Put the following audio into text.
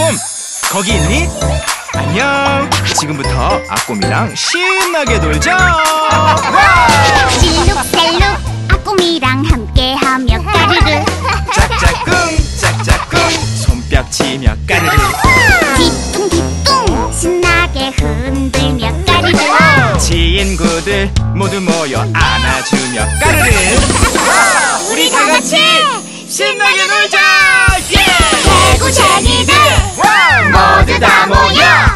아꼼, 거기 있니? 안녕. 지금부터 아꼼이랑 신나게 놀자. 실룩셀룩 아꼼이랑 함께하며 까르르 짝짝꿍 짝짝꿍 손뼉치며 까르르 뒤뚱뒤뚱 신나게 흔들며 까르르 친구들 모두 모여 안아주며 까르르 우리 다 같이 신나게 놀자. 개구쟁이들 모두 다 모여